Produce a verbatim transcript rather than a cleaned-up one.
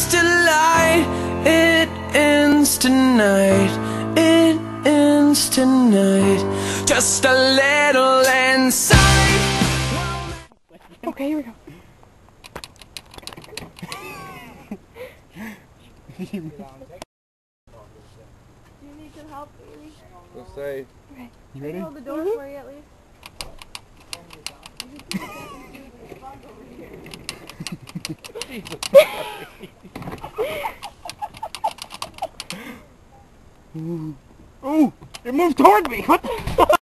begins to light. It ends tonight. It ends tonight. Just a little inside. Okay, here we go. Do you need some help, baby? We'll say. Okay. You ready? Hold the door mm-hmm. for you at least. Ooh, it moved toward me. What the?